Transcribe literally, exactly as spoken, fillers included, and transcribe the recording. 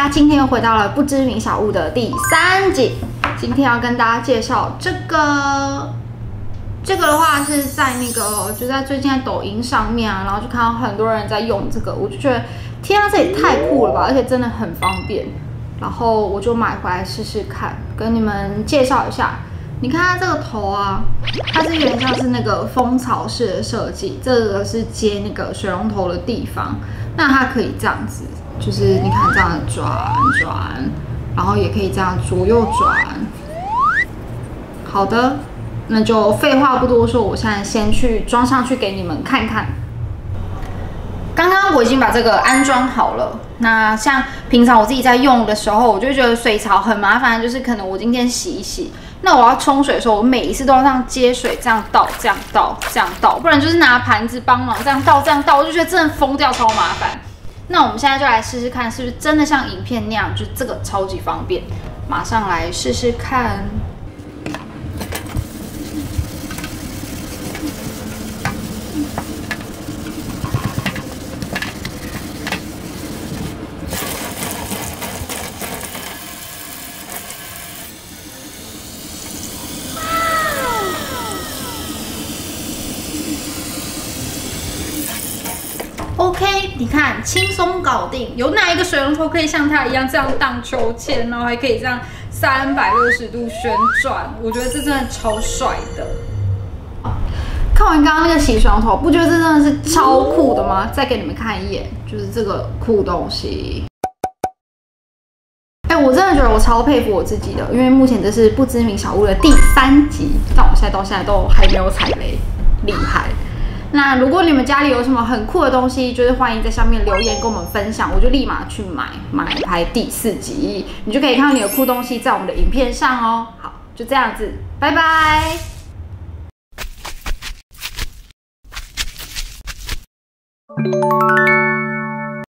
家今天又回到了不知名小物的第三集。今天要跟大家介绍这个，这个的话是在那个就在最近在抖音上面啊，然后就看到很多人在用这个，我就觉得天啊，这也太酷了吧，而且真的很方便。然后我就买回来试试看，跟你们介绍一下。你看它这个头啊，它是有点像是那个蜂巢式的设计，这个是接那个水龙头的地方。那它可以这样子，就是你看这样转转，然后也可以这样左右转。好的，那就废话不多说，我现在先去装上去给你们看看。刚刚我已经把这个安装好了。那像平常我自己在用的时候，我就觉得水槽很麻烦，就是可能我今天洗一洗，那我要冲水的时候，我每一次都要这样接水，这样倒，这样倒，这样倒，不然就是拿盘子帮忙这样倒，这样倒，我就觉得真的疯掉，超麻烦。那我们现在就来试试看，是不是真的像影片那样，就这个超级方便，马上来试试看。OK， 你看轻松搞定。有哪一个水龙头可以像它一样这样荡秋千，然后还可以这样三百六十度旋转？我觉得这真的超帅的。看完刚刚那个洗水龙头，不觉得这真的是超酷的吗？再给你们看一眼，就是这个酷东西。哎、欸，我真的觉得我超佩服我自己的，因为目前这是不知名小物的第三集，但我现在到现在都还没有踩雷，厉害。那如果你们家里有什么很酷的东西，就是欢迎在下面留言跟我们分享，我就立马去买，买拍第四集，你就可以看到你的酷东西在我们的影片上哦。好，就这样子，拜拜。